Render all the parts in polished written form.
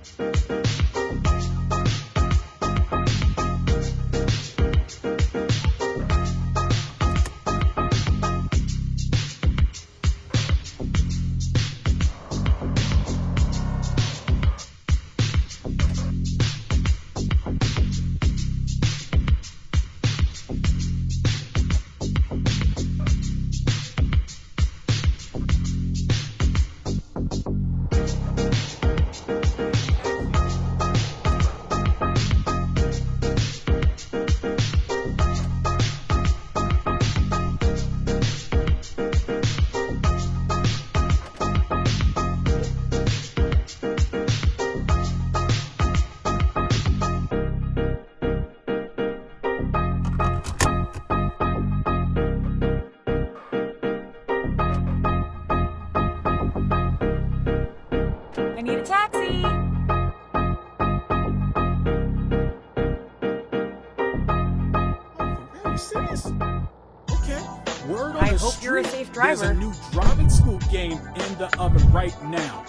I need a taxi. Oh, really serious? Okay. Word on I the hope street, you're a safe there's a driver. new driving school game in the oven right now.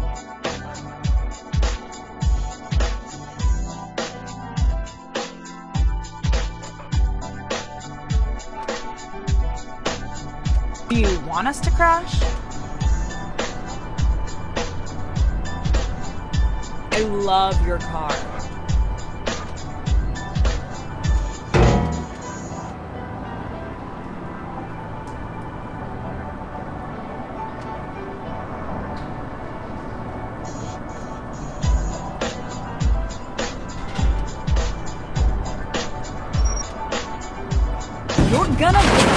Do you want us to crash? I love your car. You're gonna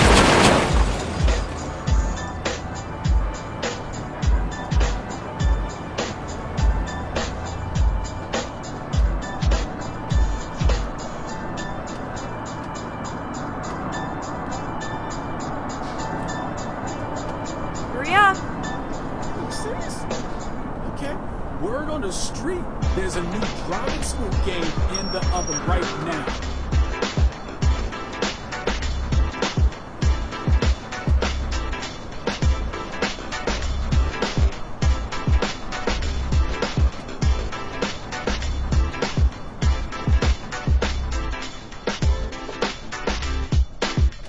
hurry up. Are you serious? Okay. Word on the street, there's a new driving school game in the oven right now.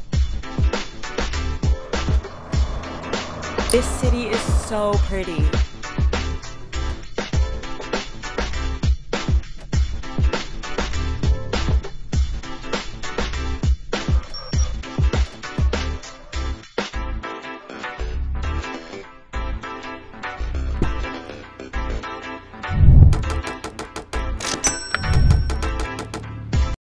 This city is so pretty.